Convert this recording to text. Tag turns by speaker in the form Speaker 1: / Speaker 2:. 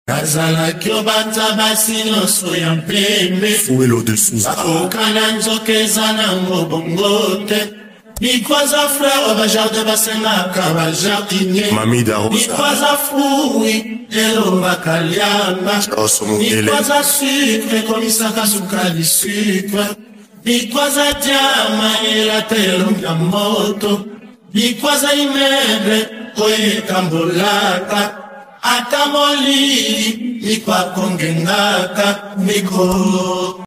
Speaker 1: Nazala kyobanza basino soya mpembe
Speaker 2: Fuelo de sous.
Speaker 1: Sakokana nzoke na ngobongote Bikwaza frère bajardin basenaka bajardinier
Speaker 2: Mami Darosa.
Speaker 1: Bikwaza fruit elomba kaliamba Bikwaza sucre komisaka sukali sucre Bikwaza diama elatelonga moto Bikwaza imeble oyekambolaka Atamoli, mikwa kongengaka, miko.